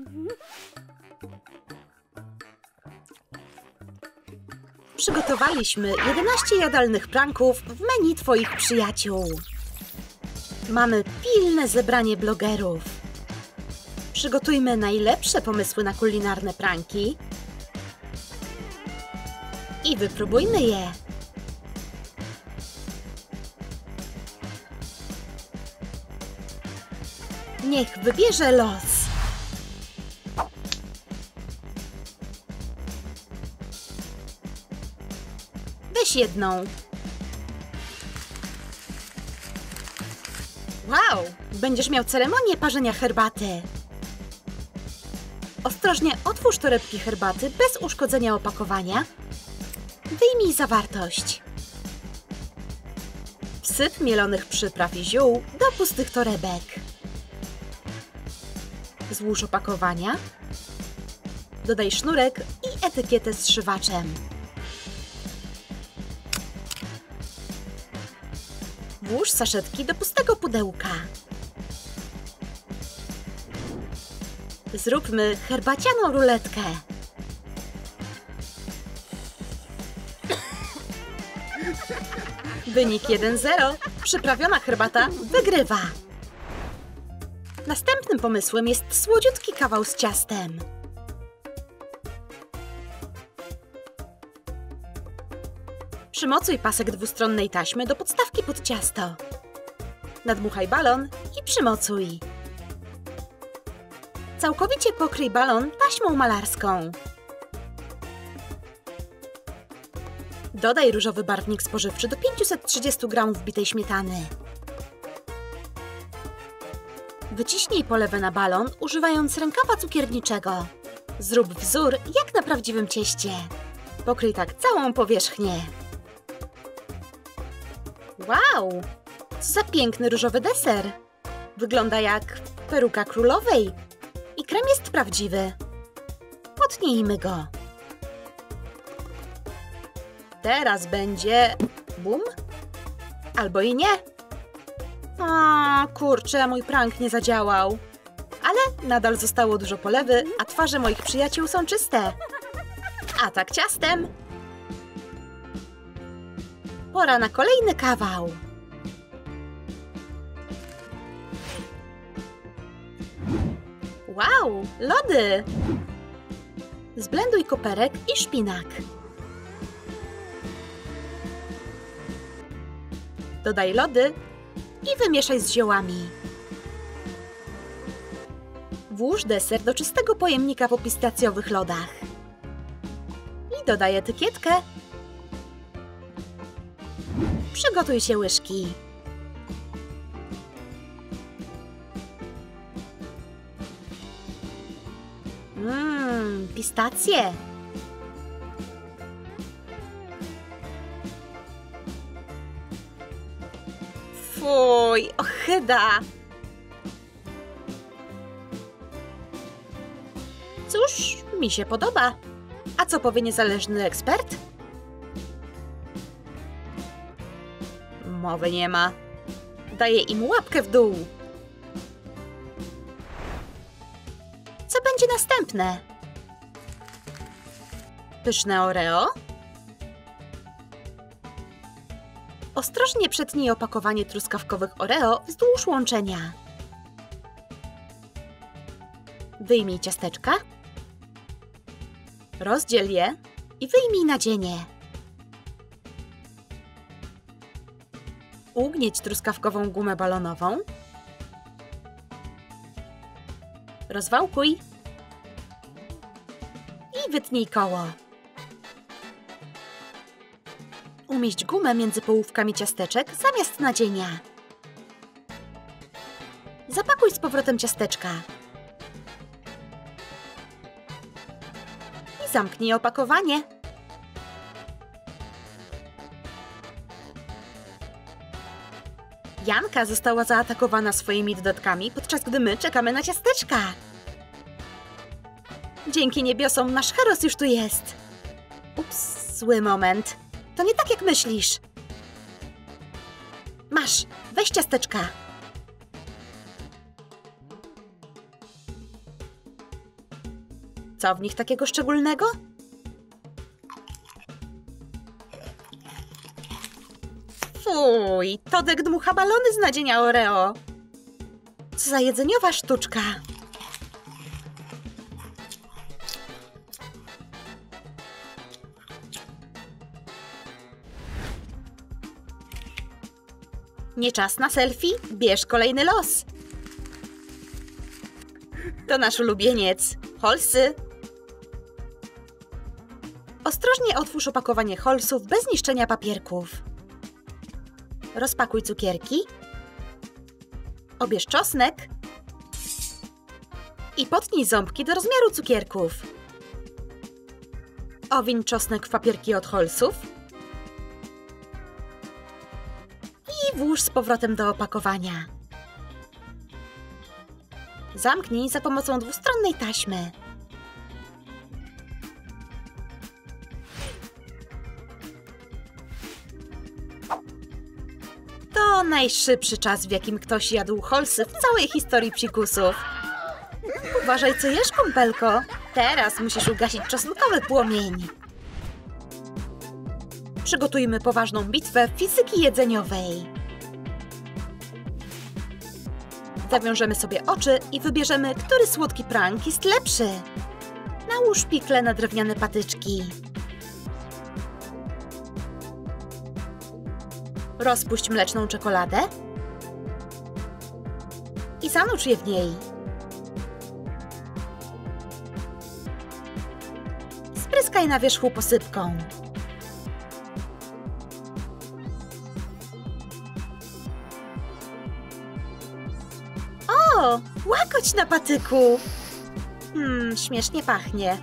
Przygotowaliśmy 11 jadalnych pranków w menu Twoich przyjaciół. Mamy pilne zebranie blogerów. Przygotujmy najlepsze pomysły na kulinarne pranki i wypróbujmy je. Niech wybierze los. Weź jedną. Wow! Będziesz miał ceremonię parzenia herbaty. Ostrożnie otwórz torebki herbaty bez uszkodzenia opakowania. Wyjmij zawartość. Wsyp mielonych przypraw i ziół do pustych torebek. Złóż opakowania. Dodaj sznurek i etykietę z zszywaczem. Włóż saszetki do pustego pudełka. Zróbmy herbacianą ruletkę. Wynik 1-0. Przyprawiona herbata wygrywa. Następnym pomysłem jest słodziutki kawał z ciastem. Przymocuj pasek dwustronnej taśmy do podstawki pod ciasto. Nadmuchaj balon i przymocuj. Całkowicie pokryj balon taśmą malarską. Dodaj różowy barwnik spożywczy do 530 g bitej śmietany. Wyciśnij polewę na balon, używając rękawa cukierniczego. Zrób wzór jak na prawdziwym cieście. Pokryj tak całą powierzchnię. Wow! Co za piękny różowy deser! Wygląda jak peruka królowej. I krem jest prawdziwy. Potnijmy go. Teraz będzie... bum? Albo i nie. O, kurczę, mój prank nie zadziałał. Ale nadal zostało dużo polewy, a twarze moich przyjaciół są czyste. Atak ciastem. Pora na kolejny kawał. Wow, lody! Zblenduj koperek i szpinak. Dodaj lody i wymieszaj z ziołami. Włóż deser do czystego pojemnika po pistacjowych lodach. I dodaj etykietkę. Przygotuj się łyżki. Pistacje. Fuj, ohyda. Cóż, mi się podoba. A co powie niezależny ekspert? Mowy nie ma. Daję im łapkę w dół. Co będzie następne? Pyszne Oreo? Ostrożnie przetnij opakowanie truskawkowych Oreo wzdłuż łączenia. Wyjmij ciasteczka. Rozdziel je i wyjmij nadzienie. Ugnieć truskawkową gumę balonową. Rozwałkuj. I wytnij koło. Umieść gumę między połówkami ciasteczek zamiast nadzienia. Zapakuj z powrotem ciasteczka. I zamknij opakowanie. Janka została zaatakowana swoimi dodatkami, podczas gdy my czekamy na ciasteczka. Dzięki niebiosom nasz Heros już tu jest. Ups, zły moment. To nie tak, jak myślisz. Masz, weź ciasteczka. Co w nich takiego szczególnego? Fuj, Todek dmucha balony z nadzienia Oreo. Co za jedzeniowa sztuczka. Nie czas na selfie? Bierz kolejny los. To nasz ulubieniec. Holsy. Ostrożnie otwórz opakowanie Holsów bez niszczenia papierków. Rozpakuj cukierki. Obierz czosnek. I potnij ząbki do rozmiaru cukierków. Owiń czosnek w papierki od Holsów. I włóż z powrotem do opakowania. Zamknij za pomocą dwustronnej taśmy. To najszybszy czas, w jakim ktoś jadł Holsy w całej historii psikusów. Uważaj, co jesz, kumpelko. Teraz musisz ugasić czosnkowy płomień. Przygotujmy poważną bitwę fizyki jedzeniowej. Zawiążemy sobie oczy i wybierzemy, który słodki prank jest lepszy. Nałóż pikle na drewniane patyczki. Rozpuść mleczną czekoladę i zanurz je w niej. Spryskaj na wierzchu posypką. O, łakoć na patyku. Śmiesznie pachnie.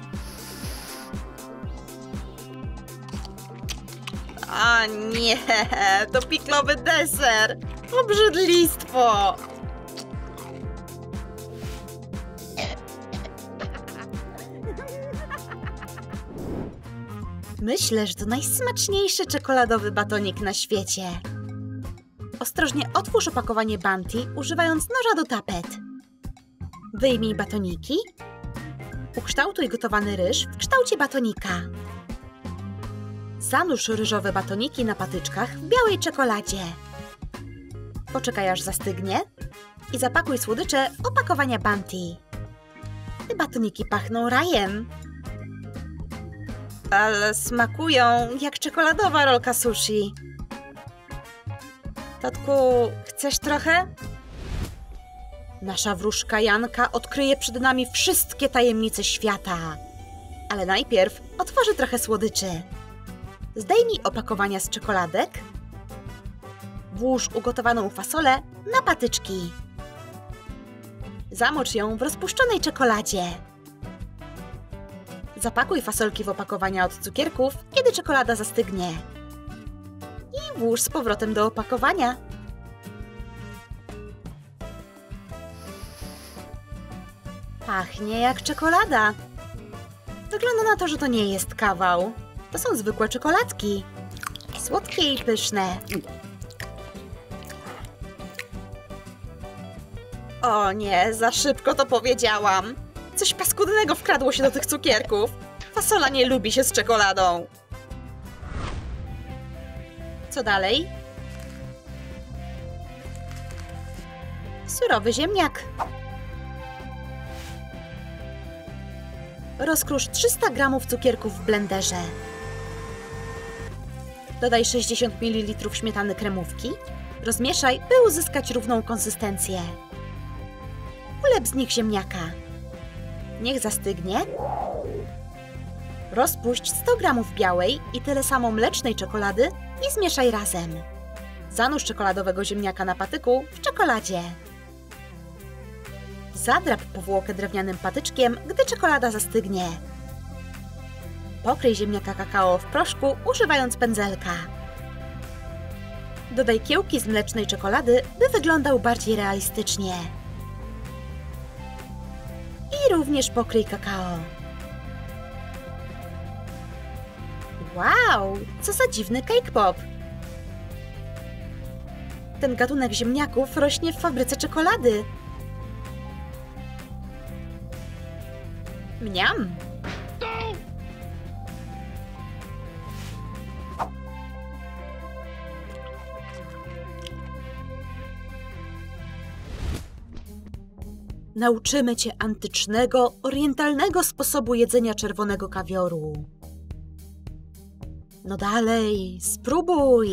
A nie, to piklowy deser. Obrzydlistwo. Myślę, że to najsmaczniejszy czekoladowy batonik na świecie. Ostrożnie otwórz opakowanie Bounty, używając noża do tapet. Wyjmij batoniki. Ukształtuj gotowany ryż w kształcie batonika. Zanurz ryżowe batoniki na patyczkach w białej czekoladzie. Poczekaj, aż zastygnie i zapakuj słodycze w opakowania Bounty. Te batoniki pachną rajem. Ale smakują jak czekoladowa rolka sushi. Tatku, chcesz trochę? Nasza wróżka Janka odkryje przed nami wszystkie tajemnice świata. Ale najpierw otworzy trochę słodyczy. Zdejmij opakowania z czekoladek. Włóż ugotowaną fasolę na patyczki. Zamocz ją w rozpuszczonej czekoladzie. Zapakuj fasolki w opakowania od cukierków, kiedy czekolada zastygnie. I włóż z powrotem do opakowania. Pachnie jak czekolada. Wygląda na to, że to nie jest kawał. To są zwykłe czekoladki. Słodkie i pyszne. O nie, za szybko to powiedziałam. Coś paskudnego wkradło się do tych cukierków. Fasola nie lubi się z czekoladą. Co dalej? Surowy ziemniak. Rozkrusz 300 g cukierków w blenderze. Dodaj 60 ml śmietany kremówki. Rozmieszaj, by uzyskać równą konsystencję. Ulep z nich ziemniaka. Niech zastygnie. Rozpuść 100 g białej i tyle samo mlecznej czekolady i zmieszaj razem. Zanurz czekoladowego ziemniaka na patyku w czekoladzie. Zadrap powłokę drewnianym patyczkiem, gdy czekolada zastygnie. Pokryj ziemniaka kakao w proszku, używając pędzelka. Dodaj kiełki z mlecznej czekolady, by wyglądał bardziej realistycznie. I również pokryj kakao. Wow, co za dziwny cake pop! Ten gatunek ziemniaków rośnie w fabryce czekolady. Mniam! Nauczymy cię antycznego, orientalnego sposobu jedzenia czerwonego kawioru. No dalej, spróbuj!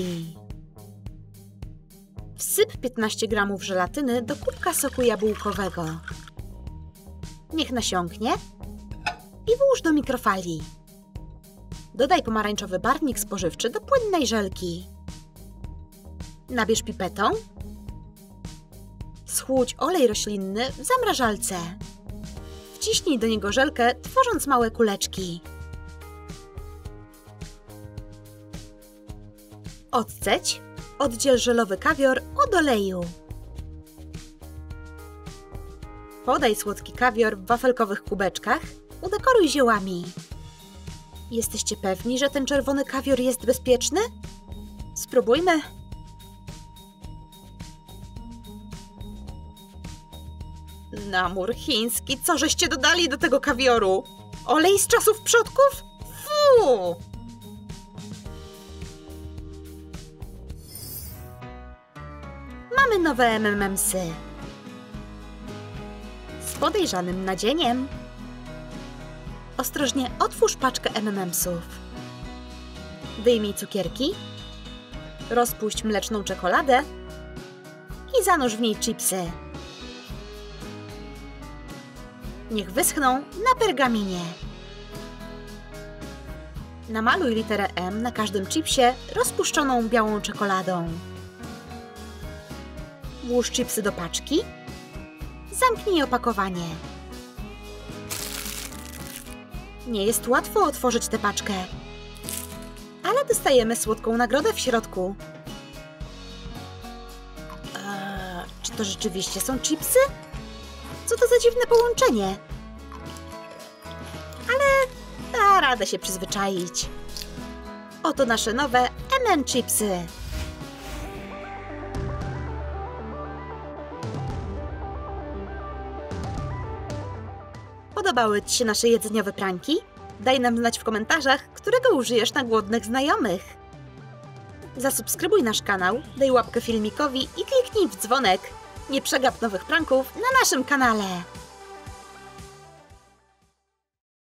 Wsyp 15 gramów żelatyny do kubka soku jabłkowego. Niech nasiąknie i włóż do mikrofali. Dodaj pomarańczowy barwnik spożywczy do płynnej żelki. Nabierz pipetą. Schłódź olej roślinny w zamrażalce. Wciśnij do niego żelkę, tworząc małe kuleczki. Odceć. Oddziel żelowy kawior od oleju. Podaj słodki kawior w wafelkowych kubeczkach. Udekoruj ziołami. Jesteście pewni, że ten czerwony kawior jest bezpieczny? Spróbujmy. Namór chiński, co żeście dodali do tego kawioru? Olej z czasów przodków? Fu! Mamy nowe M&M'sy. Z podejrzanym nadzieniem. Ostrożnie otwórz paczkę M&M'sów. Wyjmij cukierki. Rozpuść mleczną czekoladę. I zanurz w niej chipsy. Niech wyschną na pergaminie. Namaluj literę M na każdym chipsie rozpuszczoną białą czekoladą. Włóż chipsy do paczki. Zamknij opakowanie. Nie jest łatwo otworzyć tę paczkę, ale dostajemy słodką nagrodę w środku. Czy to rzeczywiście są chipsy? Co to za dziwne połączenie? Ale da radę się przyzwyczaić. Oto nasze nowe M&M chipsy. Podobały ci się nasze jedzeniowe pranki? Daj nam znać w komentarzach, którego użyjesz na głodnych znajomych. Zasubskrybuj nasz kanał, daj łapkę filmikowi i kliknij w dzwonek. Nie przegap nowych pranków na naszym kanale.